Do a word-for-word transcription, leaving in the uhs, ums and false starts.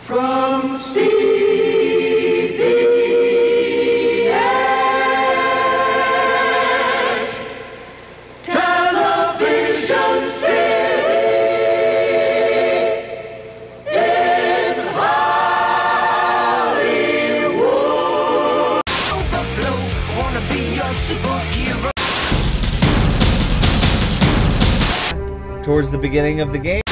From C B S Television City in Hollywood. Overflow, wanna be your superhero. Towards the beginning of the game.